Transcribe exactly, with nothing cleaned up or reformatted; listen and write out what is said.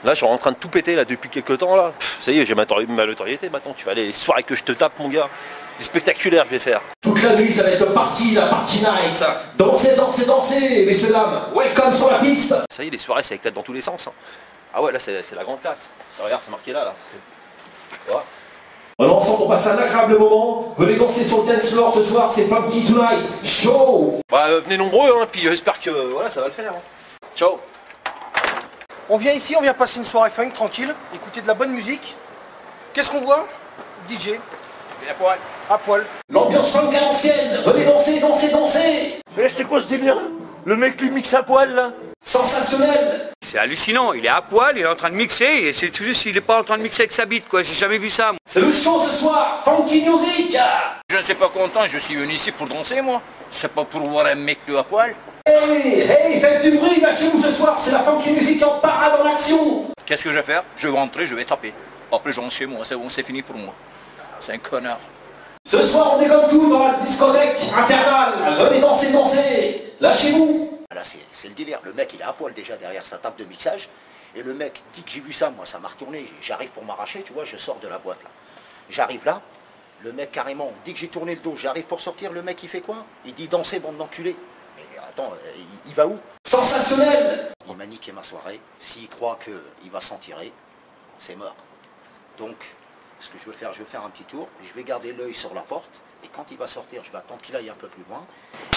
Là, je suis en train de tout péter là depuis quelques temps là. Pff, ça y est, j'ai ma, ma notoriété maintenant. Tu vas aller les soirées que je te tape, mon gars. C'est spectaculaire, je vais faire. Toute la nuit, ça va être party, la party night. Dansez, dansez, dansez, messieurs, dames. Welcome sur la piste. Ça y est, les soirées, ça éclate dans tous les sens. Hein. Ah ouais, là, c'est la grande classe. Regarde, c'est marqué là, là. Voilà. Alors ensemble, on passe un agréable moment. Venez danser sur le dance floor ce soir, c'est Funky Tonight. Show. Bah, euh, venez nombreux, hein, puis j'espère que voilà, ça va le faire. Hein. Ciao. On vient ici, on vient passer une soirée funk, tranquille, écouter de la bonne musique. Qu'est-ce qu'on voit? D J. Et à poil. À poil. L'ambiance funk à l'ancienne. Venez danser, danser, danser. Mais c'est quoi ce délire? Le mec lui mixe à poil là? Sensationnel. C'est hallucinant, il est à poil, il est en train de mixer, et c'est tout juste il est pas en train de mixer avec sa bite, quoi. J'ai jamais vu ça, moi. C'est le show ce soir. Funky Music. Je ne suis pas content, je suis venu ici pour danser, moi. C'est pas pour voir un mec lui à poil. Hey, hey, faites du bruit, lâchez-vous ce soir, c'est la Funky Music en parade en action. Qu'est-ce que je vais faire? Je vais rentrer, je vais taper. Après je rentre chez moi, c'est bon, c'est fini pour moi. C'est un connard. Ce soir, on est comme tout dans la discothèque infernale. Venez danser, danser. Lâchez-vous. Là, c'est le délire. Le mec, il est à poil déjà derrière sa table de mixage. Et le mec dit que j'ai vu ça, moi, ça m'a retourné. J'arrive pour m'arracher, tu vois, je sors de la boîte là. J'arrive là, le mec carrément, dès que j'ai tourné le dos, j'arrive pour sortir, le mec il fait quoi? Il dit danser, bande d'enculés. Mais attends, il, il va où? Sensationnel. Il m'a niqué ma soirée. S'il croit qu'il va s'en tirer, c'est mort. Donc, ce que je vais faire, je vais faire un petit tour, je vais garder l'œil sur la porte, et quand il va sortir, je vais attendre qu'il aille un peu plus loin,